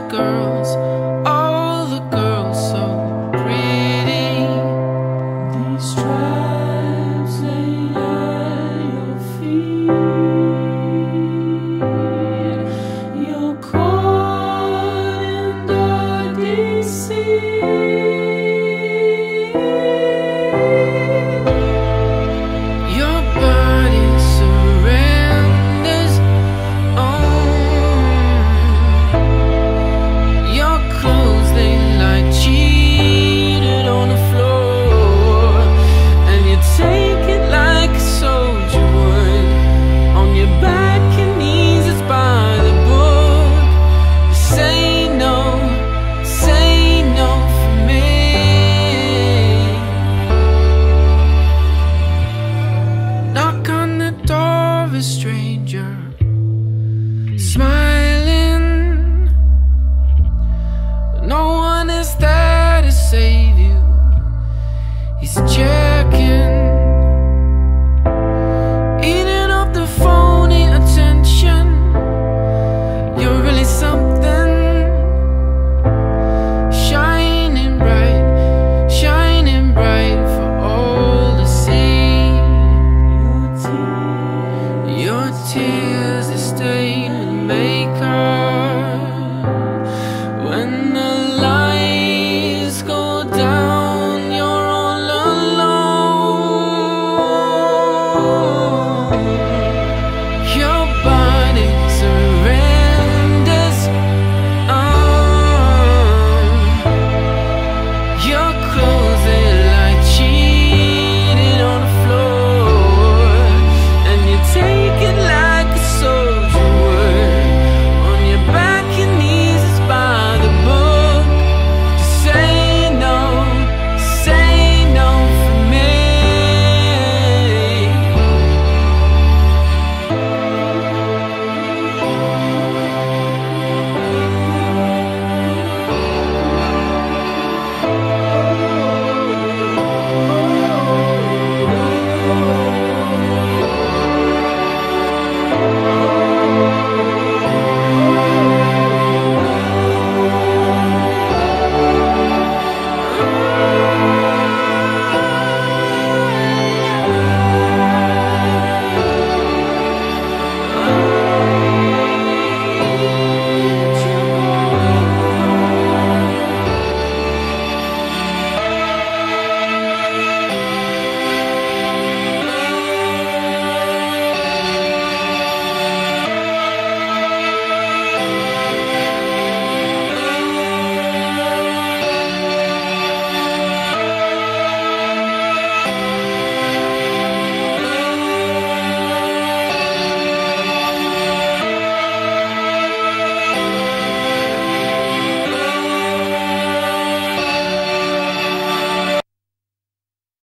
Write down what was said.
all the girls so pretty. These stripes lay at your feet. You're caught in dark deceit. Your body surrenders. Your clothes, they lie cheated on the floor, and you take it like a soldier would. On your back and knees, it's by the book. Say no for me. Knock on the door of a stranger, smiling. No one is there to save you. He's just